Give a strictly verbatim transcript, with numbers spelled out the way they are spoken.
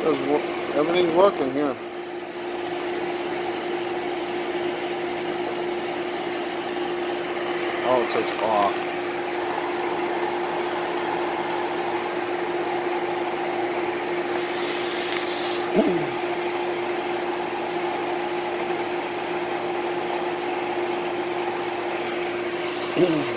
Says wo- everything's working here. Oh, it says off. Mm.